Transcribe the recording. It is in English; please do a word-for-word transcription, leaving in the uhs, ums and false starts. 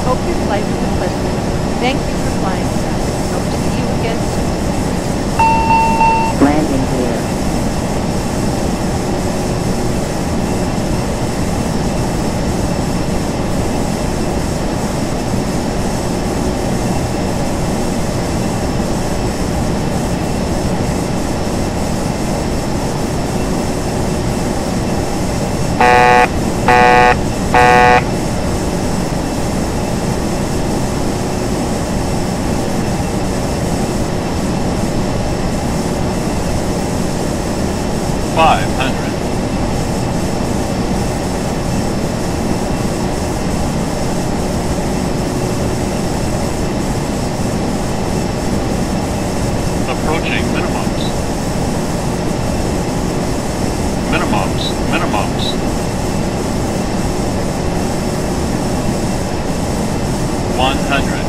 hope your flight was a pleasant one. Thank you for flying with us. Hope to see you again soon. Landing gear. five hundred. Approaching minimums. Minimums, minimums. one hundred.